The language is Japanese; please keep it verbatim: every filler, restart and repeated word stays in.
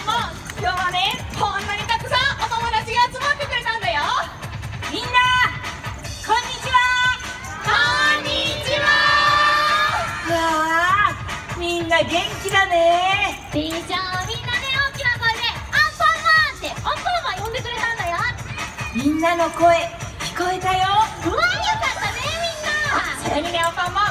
ンマン、今日はねこんなにたくさんお友達が集まってくれたんだよ。みんなこんにちは。こんにちは。わあ、みんな元気だね。 でしょ。みんなね、大きな声でアンパンマンってアンパンマン呼んでくれたんだよ。 みんなの声聞こえたよ。 うわー、よかったねみんな。 それにね、アンパンマン